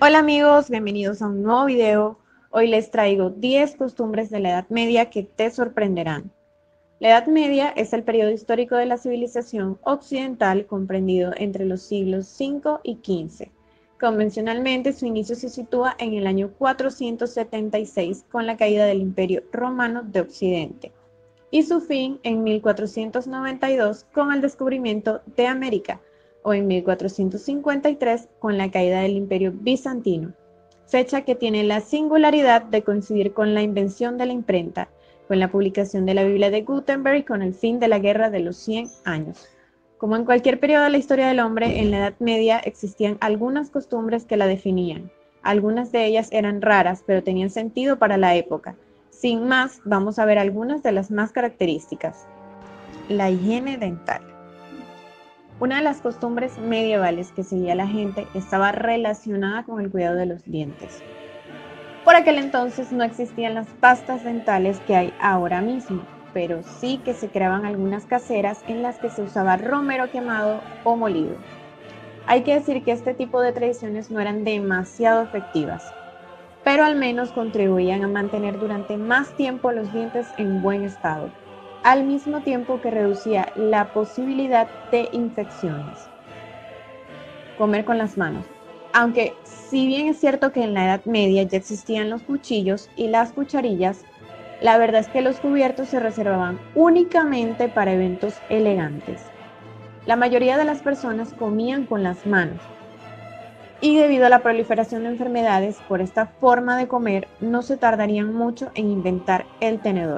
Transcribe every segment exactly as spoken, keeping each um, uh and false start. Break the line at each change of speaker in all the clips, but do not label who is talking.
Hola amigos, bienvenidos a un nuevo video. Hoy les traigo diez costumbres de la Edad Media que te sorprenderán. La Edad Media es el periodo histórico de la civilización occidental comprendido entre los siglos cinco y quince. Convencionalmente su inicio se sitúa en el año cuatrocientos setenta y seis con la caída del Imperio Romano de Occidente y su fin en mil cuatrocientos noventa y dos con el descubrimiento de América, o en mil cuatrocientos cincuenta y tres con la caída del Imperio Bizantino, fecha que tiene la singularidad de coincidir con la invención de la imprenta, con la publicación de la Biblia de Gutenberg y con el fin de la Guerra de los cien años. Como en cualquier periodo de la historia del hombre, en la Edad Media existían algunas costumbres que la definían. Algunas de ellas eran raras, pero tenían sentido para la época. Sin más, vamos a ver algunas de las más características. La higiene dental. Una de las costumbres medievales que seguía la gente estaba relacionada con el cuidado de los dientes. Por aquel entonces no existían las pastas dentales que hay ahora mismo, pero sí que se creaban algunas caseras en las que se usaba romero quemado o molido. Hay que decir que este tipo de tradiciones no eran demasiado efectivas, pero al menos contribuían a mantener durante más tiempo los dientes en buen estado, al mismo tiempo que reducía la posibilidad de infecciones. Comer con las manos. Aunque si bien es cierto que en la Edad Media ya existían los cuchillos y las cucharillas, la verdad es que los cubiertos se reservaban únicamente para eventos elegantes. La mayoría de las personas comían con las manos, y debido a la proliferación de enfermedades por esta forma de comer, no se tardarían mucho en inventar el tenedor.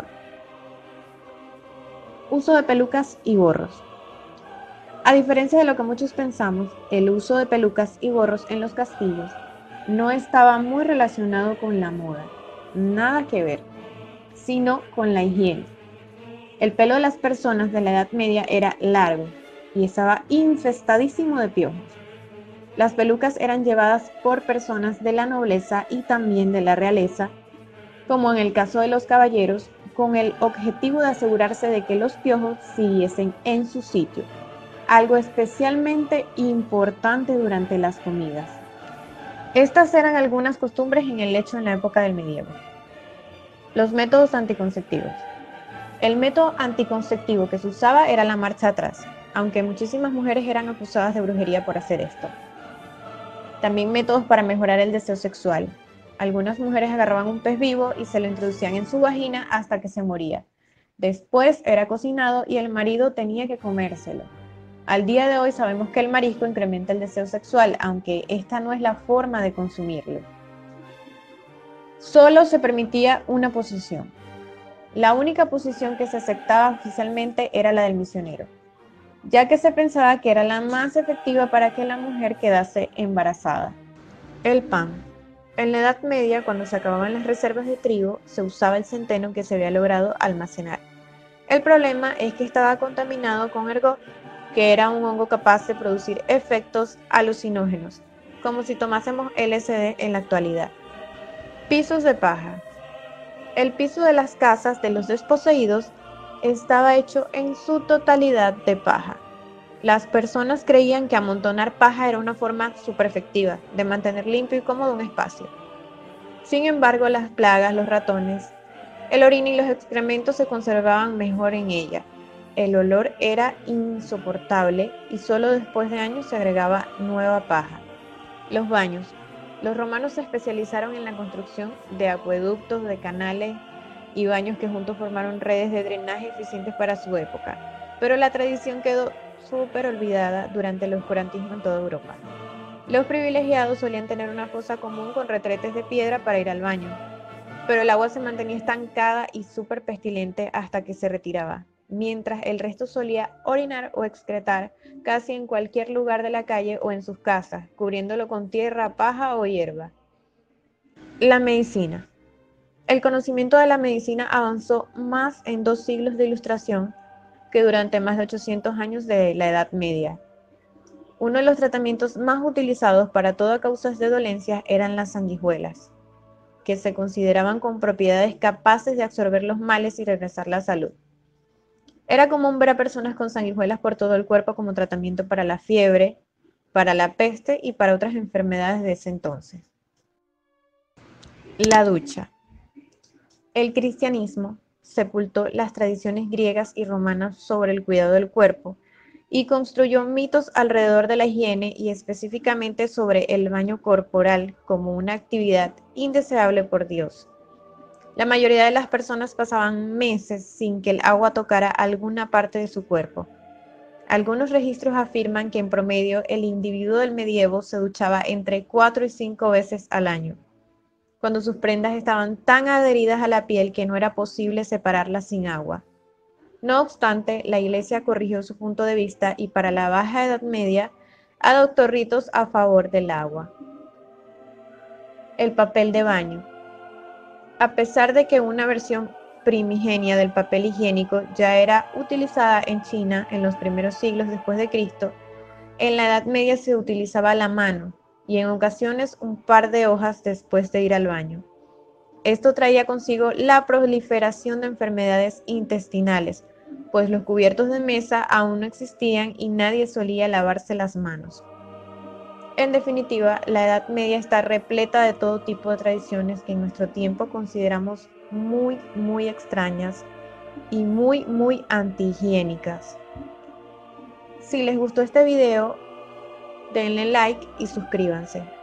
Uso de pelucas y gorros. A diferencia de lo que muchos pensamos, el uso de pelucas y gorros en los castillos no estaba muy relacionado con la moda, nada que ver, sino con la higiene. El pelo de las personas de la Edad Media era largo y estaba infestadísimo de piojos. Las pelucas eran llevadas por personas de la nobleza y también de la realeza, como en el caso de los caballeros, con el objetivo de asegurarse de que los piojos siguiesen en su sitio, algo especialmente importante durante las comidas. Estas eran algunas costumbres en el hecho en la época del medievo. Los métodos anticonceptivos. El método anticonceptivo que se usaba era la marcha atrás, aunque muchísimas mujeres eran acusadas de brujería por hacer esto. También métodos para mejorar el deseo sexual. Algunas mujeres agarraban un pez vivo y se lo introducían en su vagina hasta que se moría. Después era cocinado y el marido tenía que comérselo. Al día de hoy sabemos que el marisco incrementa el deseo sexual, aunque esta no es la forma de consumirlo. Solo se permitía una posición. La única posición que se aceptaba oficialmente era la del misionero, ya que se pensaba que era la más efectiva para que la mujer quedase embarazada. El pan. En la Edad Media, cuando se acababan las reservas de trigo, se usaba el centeno que se había logrado almacenar. El problema es que estaba contaminado con ergot, que era un hongo capaz de producir efectos alucinógenos, como si tomásemos L S D en la actualidad. Pisos de paja. El piso de las casas de los desposeídos estaba hecho en su totalidad de paja. Las personas creían que amontonar paja era una forma súper efectiva de mantener limpio y cómodo un espacio. Sin embargo, las plagas, los ratones, el orina y los excrementos se conservaban mejor en ella. El olor era insoportable y solo después de años se agregaba nueva paja. Los baños. Los romanos se especializaron en la construcción de acueductos, de canales y baños que juntos formaron redes de drenaje eficientes para su época, pero la tradición quedó súper olvidada durante el oscurantismo en toda Europa. Los privilegiados solían tener una fosa común con retretes de piedra para ir al baño, pero el agua se mantenía estancada y súper pestilente hasta que se retiraba, mientras el resto solía orinar o excretar casi en cualquier lugar de la calle o en sus casas, cubriéndolo con tierra, paja o hierba. La medicina. El conocimiento de la medicina avanzó más en dos siglos de ilustración que durante más de ochocientos años de la Edad Media. Uno de los tratamientos más utilizados para toda causa de dolencias eran las sanguijuelas, que se consideraban con propiedades capaces de absorber los males y regresar la salud. Era común ver a personas con sanguijuelas por todo el cuerpo como tratamiento para la fiebre, para la peste y para otras enfermedades de ese entonces. La ducha. El cristianismo sepultó las tradiciones griegas y romanas sobre el cuidado del cuerpo y construyó mitos alrededor de la higiene y específicamente sobre el baño corporal como una actividad indeseable por Dios. La mayoría de las personas pasaban meses sin que el agua tocara alguna parte de su cuerpo. Algunos registros afirman que en promedio el individuo del medievo se duchaba entre cuatro y cinco veces al año, cuando sus prendas estaban tan adheridas a la piel que no era posible separarlas sin agua. No obstante, la Iglesia corrigió su punto de vista y para la Baja Edad Media adoptó ritos a favor del agua. El papel de baño. A pesar de que una versión primigenia del papel higiénico ya era utilizada en China en los primeros siglos después de Cristo, en la Edad Media se utilizaba la mano y en ocasiones un par de hojas después de ir al baño. Esto traía consigo la proliferación de enfermedades intestinales, pues los cubiertos de mesa aún no existían y nadie solía lavarse las manos. En definitiva, la Edad Media está repleta de todo tipo de tradiciones que en nuestro tiempo consideramos muy, muy extrañas y muy, muy antihigiénicas. Si les gustó este video, denle like y suscríbanse.